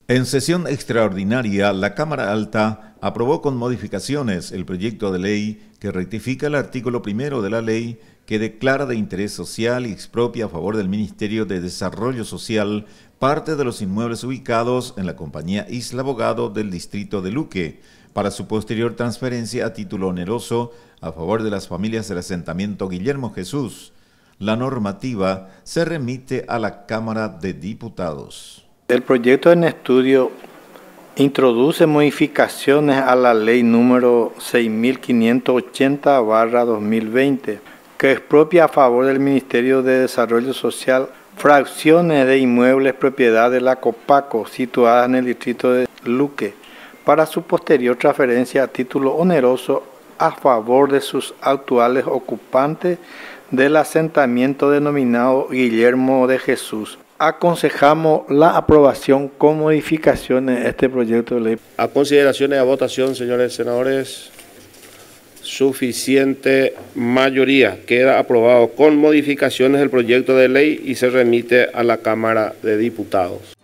En sesión extraordinaria, la Cámara Alta aprobó con modificaciones el proyecto de ley que rectifica el artículo primero de la ley que declara de interés social y expropia a favor del Ministerio de Desarrollo Social parte de los inmuebles ubicados en la compañía Isla Abogado del distrito de Luque, para su posterior transferencia a título oneroso a favor de las familias del asentamiento Guillermo Jesús. La normativa se remite a la Cámara de Diputados. El proyecto en estudio introduce modificaciones a la ley número 6580/2020, que expropia a favor del Ministerio de Desarrollo Social fracciones de inmuebles propiedad de la Copaco situadas en el distrito de Luque, para su posterior transferencia a título oneroso a favor de sus actuales ocupantes del asentamiento denominado Guillermo de Jesús. Aconsejamos la aprobación con modificaciones de este proyecto de ley. A consideración y a votación, señores senadores, suficiente mayoría. Queda aprobado con modificaciones el proyecto de ley y se remite a la Cámara de Diputados.